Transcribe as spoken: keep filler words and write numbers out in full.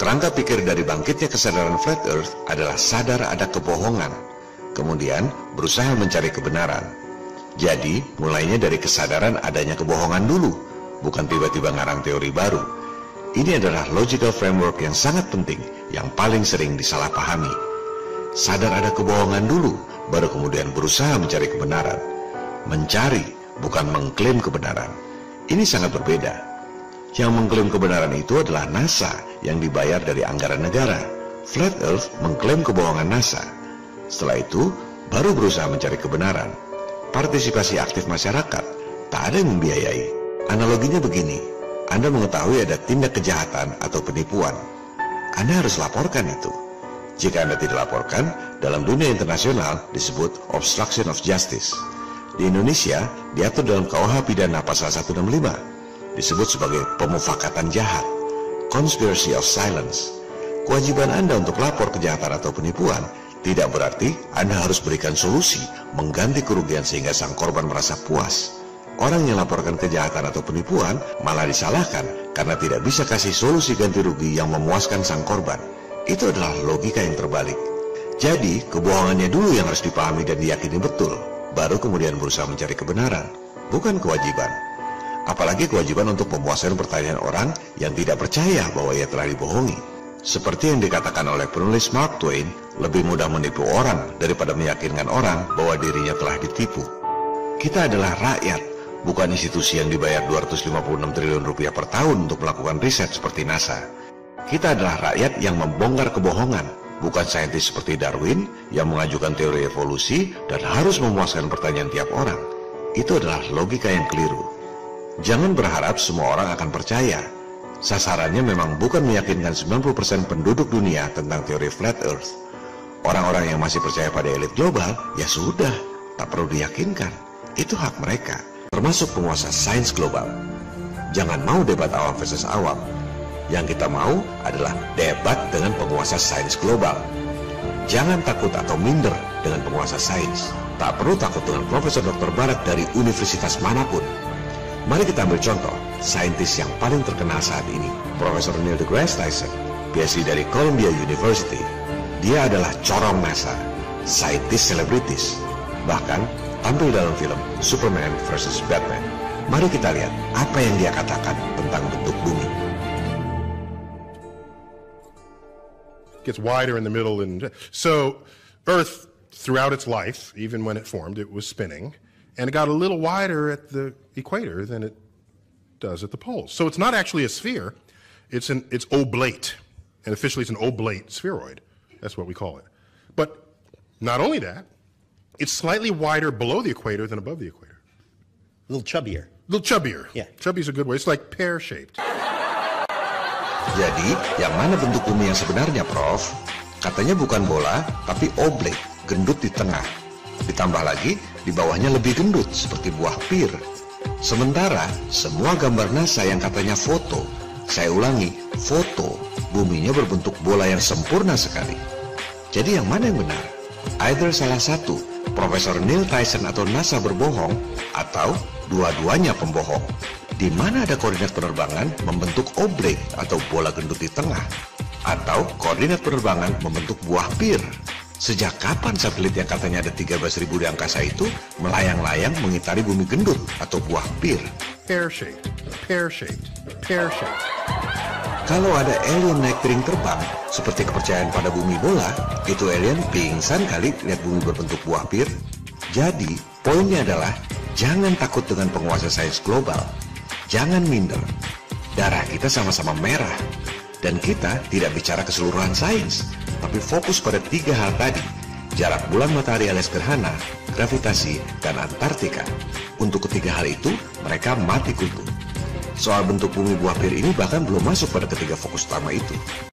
Kerangka pikir dari bangkitnya kesadaran Flat Earth adalah sadar ada kebohongan, kemudian berusaha mencari kebenaran. Jadi, mulainya dari kesadaran adanya kebohongan dulu, bukan tiba-tiba ngarang teori baru. Ini adalah logical framework yang sangat penting, yang paling sering disalahpahami. Sadar ada kebohongan dulu, baru kemudian berusaha mencari kebenaran. Mencari, bukan mengklaim kebenaran. Ini sangat berbeda. Yang mengklaim kebenaran itu adalah NASA yang dibayar dari anggaran negara. Flat Earth mengklaim kebohongan NASA. Setelah itu, baru berusaha mencari kebenaran. Partisipasi aktif masyarakat, tak ada yang membiayai. Analoginya begini, Anda mengetahui ada tindak kejahatan atau penipuan. Anda harus laporkan itu. Jika Anda tidak laporkan, dalam dunia internasional disebut obstruction of justice. Di Indonesia, diatur dalam K U H Pidana pasal seratus enam puluh lima. Disebut sebagai pemufakatan jahat, conspiracy of silence. Kewajiban Anda untuk lapor kejahatan atau penipuan tidak berarti Anda harus berikan solusi mengganti kerugian sehingga sang korban merasa puas. Orang yang laporkan kejahatan atau penipuan malah disalahkan karena tidak bisa kasih solusi ganti rugi yang memuaskan sang korban. Itu adalah logika yang terbalik. Jadi, kebohongannya dulu yang harus dipahami dan diyakini betul, baru kemudian berusaha mencari kebenaran, bukan kewajiban. Apalagi kewajiban untuk memuaskan pertanyaan orang yang tidak percaya bahwa ia telah dibohongi. Seperti yang dikatakan oleh penulis Mark Twain, lebih mudah menipu orang daripada meyakinkan orang bahwa dirinya telah ditipu. Kita adalah rakyat, bukan institusi yang dibayar dua ratus lima puluh enam triliun rupiah per tahun untuk melakukan riset seperti NASA. Kita adalah rakyat yang membongkar kebohongan, bukan saintis seperti Darwin yang mengajukan teori evolusi dan harus memuaskan pertanyaan tiap orang. Itu adalah logika yang keliru. Jangan berharap semua orang akan percaya. Sasarannya memang bukan meyakinkan sembilan puluh persen penduduk dunia tentang teori Flat Earth. Orang-orang yang masih percaya pada elit global, ya sudah, tak perlu diyakinkan. Itu hak mereka, termasuk penguasa sains global. Jangan mau debat awam versus awam. Yang kita mau adalah debat dengan penguasa sains global. Jangan takut atau minder dengan penguasa sains. Tak perlu takut dengan Profesor Doktor Barat dari universitas manapun. Mari kita ambil contoh, saintis yang paling terkenal saat ini, Profesor Neil deGrasse Tyson, P H D dari Columbia University. Dia adalah corong NASA, saintis selebritis, bahkan tampil dalam film Superman versus Batman. Mari kita lihat apa yang dia katakan tentang bentuk bumi. Gets wider in the middle, and so Earth, throughout its life, even when it formed, it was spinning. And it got a little wider at the equator than it does at the poles. So it's not actually a sphere, it's an it's oblate. And officially it's an oblate spheroid. That's what we call it. But not only that, it's slightly wider below the equator than above the equator. A little chubbier. A little chubbier. Yeah. Chubby's a good way. It's like pear-shaped. Jadi, yang mana bentuk bumi yang sebenarnya, Prof? Katanya bukan bola, tapi oblate, gendut di tengah. Ditambah lagi, di bawahnya lebih gendut, seperti buah pir. Sementara, semua gambar NASA yang katanya foto, saya ulangi, foto, buminya berbentuk bola yang sempurna sekali. Jadi yang mana yang benar? Either salah satu, Profesor Neil Tyson atau NASA berbohong, atau dua-duanya pembohong. Di mana ada koordinat penerbangan membentuk oblate atau bola gendut di tengah? Atau koordinat penerbangan membentuk buah pir? Sejak kapan satelit yang katanya ada tiga belas ribu di angkasa itu melayang-layang mengitari bumi gendut atau buah pir? Pear-shaped, pear-shaped, pear-shaped. Kalau ada alien naik piring terbang, seperti kepercayaan pada bumi bola, itu alien pingsan kali lihat bumi berbentuk buah pir. Jadi, poinnya adalah, jangan takut dengan penguasa sains global. Jangan minder. Darah kita sama-sama merah. Dan kita tidak bicara keseluruhan sains, tapi fokus pada tiga hal tadi: jarak bulan matahari alias gerhana, gravitasi, dan Antartika. Untuk ketiga hal itu, mereka mati kutu. Soal bentuk bumi buah pir ini bahkan belum masuk pada ketiga fokus utama itu.